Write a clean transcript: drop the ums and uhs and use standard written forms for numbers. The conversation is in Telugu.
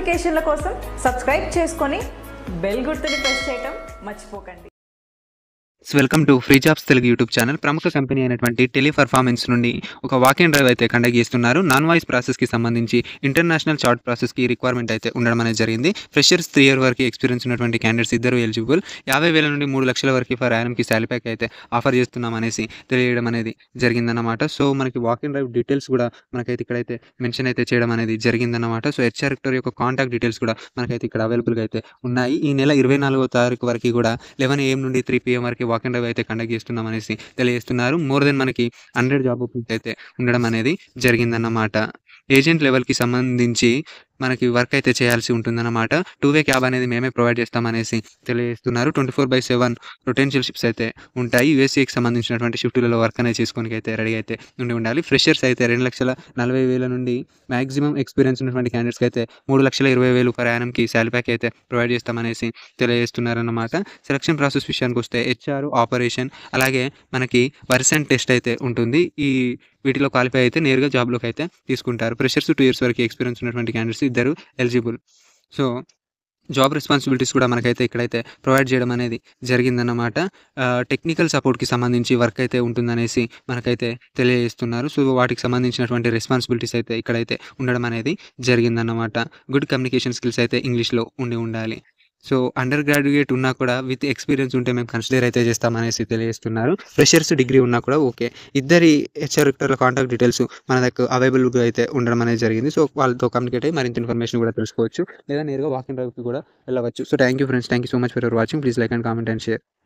నోటిఫికేషన్ల కోసం సబ్స్క్రైబ్ చేసుకొని బెల్ గుర్తుని ప్రెస్ చేయడం మర్చిపోకండి. Welcome to free jobs Telugu YouTube channel. ప్రముఖ కంపెనీ అయినటువంటి టెలిపర్ఫార్మెన్స్ నుండి ఒక వాక్ ఇన్ డ్రైవ్ అయితే కండక్ట్ చేస్తున్నారు. నాన్ వాయిస్ ప్రాసెస్కి సంబంధించి ఇంటర్నేషనల్ చార్ట్ ప్రాసెస్కి రిక్వైర్మెంట్ అయితే ఉండడం అనేది జరిగింది. ఫ్రెషర్స్ 3 year వరకు ఎక్స్పీరియన్స్ ఉన్నటువంటి క్యాండిడేట్స్ ఇద్దరు ఎలిజిబుల్. 50,000 నుండి 3 లక్షల వరకు ఫర్ యానంకి శాలరీ ప్యాక్ అయితే ఆఫర్ చేస్తున్నాం అనేసి తెలియడం అనేది జరిగిందన్నమాట. సో మనకి వాక్ ఇన్ డ్రైవ్ డీటెయిల్స్ కూడా మనకైతే ఇక్కడైతే మెన్షన్ అయితే చేయడం అనేది జరిగిందన్నమాట. సో హెచ్ఆర్ యొక్క కాంటాక్ట్ డీటెయిల్స్ కూడా మనకైతే ఇక్కడ అవైలబుల్గా అయితే ఉన్నాయి. ఈ నెల 24వ తారీఖు వరకు కూడా 11 AM నుండి 3 PM వరకు వాక్ ఇన్ డ్రైవ్ అయితే కండక్ట్ చేస్తున్నాం అనేసి తెలియజేస్తున్నారు. మోర్ దెన్ మనకి 100 జాబ్ ఓపెనింగ్స్ అయితే ఉండడం అనేది జరిగిందన్నమాట. ఏజెంట్ లెవెల్కి సంబంధించి మనకి వర్క్ అయితే చేయాల్సి ఉంటుందన్నమాట. 2-way క్యాబ్ అనేది మేమే ప్రొవైడ్ చేస్తామనేసి తెలియజేస్తున్నారు. 24/7 రొటేషనల్ షిఫ్ట్స్ అయితే ఉంటాయి. యూఎస్ఏకి సంబంధించినటువంటి షిఫ్టులలో వర్క్ అనేది చేసుకోవడానికి అయితే రెడీ అయితే ఉండాలి. ఫ్రెషర్స్ అయితే 2,40,000 నుండి మ్యాక్సిమం ఎక్స్పీరియన్స్ ఉన్నటువంటి క్యాండిడేట్స్కి అయితే 3,20,000 పర్ యానంకి శాలరీ ప్యాక్ అయితే ప్రొవైడ్ చేస్తామనేసి తెలియజేస్తున్నారన్నమాట. సెలక్షన్ ప్రాసెస్ విషయానికి వస్తే హెచ్ఆర్, ఆపరేషన్, అలాగే మనకి వర్సెంట్ టెస్ట్ అయితే ఉంటుంది. వీటిలో క్వాలిఫై అయితే నేరుగా జాబ్లోకి అయితే తీసుకుంటారు. ఫ్రెషర్స్ 2 years వరకు ఎక్స్పీరియన్స్ ఉన్నటువంటి క్యాండిడేట్స్ ఇద్దరు ఎలిజిబుల్. సో జాబ్ రెస్పాన్సిబిలిటీస్ కూడా మనకైతే ఇక్కడైతే ప్రొవైడ్ చేయడం అనేది జరిగిందన్నమాట. టెక్నికల్ సపోర్ట్కి సంబంధించి వర్క్ అయితే ఉంటుందనేసి మనకైతే తెలియజేస్తున్నారు. సో వాటికి సంబంధించినటువంటి రెస్పాన్సిబిలిటీస్ అయితే ఇక్కడైతే ఉండడం అనేది జరిగిందన్నమాట. గుడ్ కమ్యూనికేషన్ స్కిల్స్ అయితే ఇంగ్లీష్లో ఉండాలి. సో అండర్ గ్రాడ్యుయేట్ ఉన్నా కూడా విత్ ఎక్స్పీరియన్స్ ఉంటే మేము కన్సిడర్ అయితే చేస్తామనేసి తెలియజేస్తున్నారు. ఫ్రెషర్స్ డిగ్రీ ఉన్నా కూడా ఓకే. ఇద్దరి హెచ్ఆర్ కాంటాక్ట్ డీటెయిల్స్ మన దగ్గర అవైలబుల్గా అయితే ఉండడం అనేది జరిగింది. సో వాళ్ళతో కమ్యూనికేట్ అయ్యి మరింత ఇన్ఫర్మేషన్ కూడా తెలుసుకోవచ్చు, లేదా నేరుగా వాక్ ఇన్ డ్రైవ్కి కూడా వెళ్ళవచ్చు. So thank you friends, thank you so much for your watching. Please like and comment and share.